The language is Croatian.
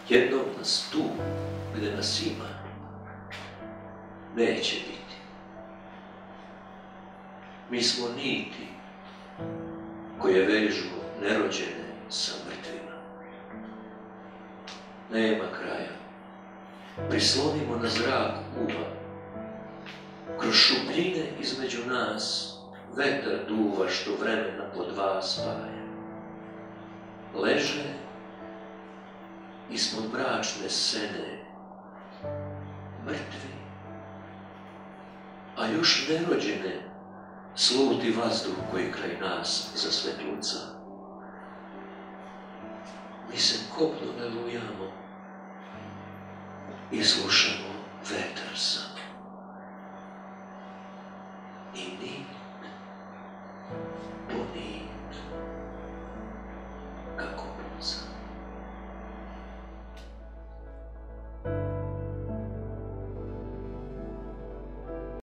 Jednom nas tu, gde nas ima, neće biti. Mi smo niti koje vežu nerođene sa mrtvima. Nema kraja. Prislonimo na zrak uva. Kroz šupljine između nas vetar duva što vremena po dva spaja. Leže ispod mračne sene mrtvi, a još nerođene sluti vazduh koji kraj nas zasvetluca. Mi se kopno ne lujamo i slušamo vetar sam.